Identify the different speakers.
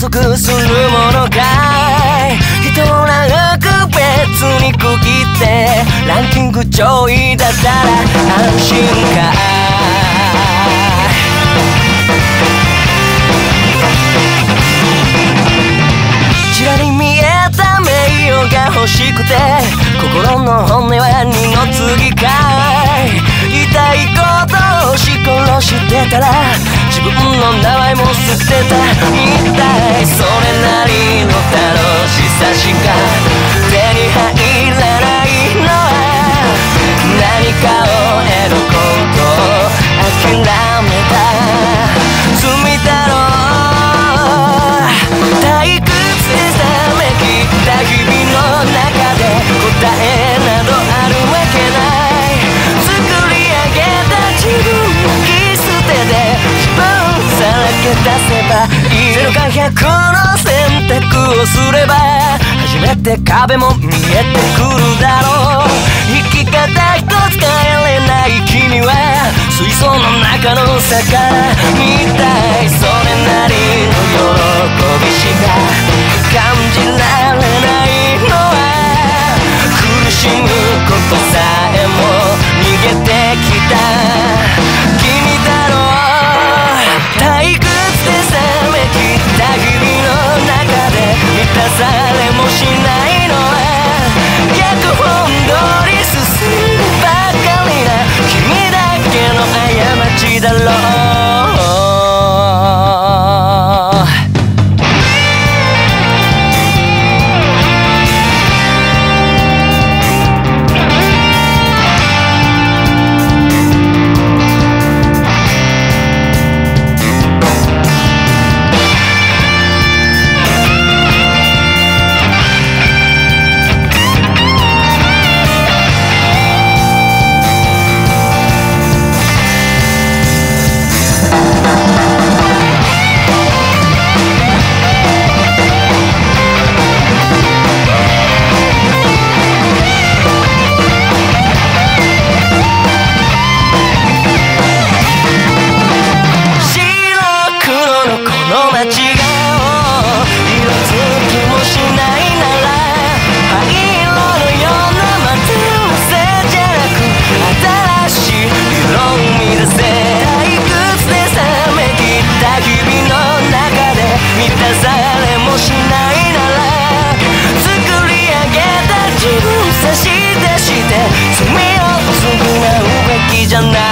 Speaker 1: 足するものかい。人を長く別に区切ってランキング上位だったら安心かい。ちらり見えた名誉が欲しくて心の本音は二の次かい。言いたいことを押し殺してたら自分の名前も捨てた。一体それなりの楽しさしか手に入らないのは何かを得ることを諦めた罪だろう。退屈で冷めきった日々の中で答えなどあるわけない。作り上げた自分を切り捨てて自分さらけ出せばいい。0か100の選択をすれば初めて壁も見えてくるだろう。生き方一つ変えれない君は水槽の中の魚みたい。それなりの喜びしか感じられないのは苦しむことさえも逃げてきた君だろう。退屈で冷めきった日々の中で満たされもしないのは逆本通り進んでばかりな君だけの過ちだろう。じゃない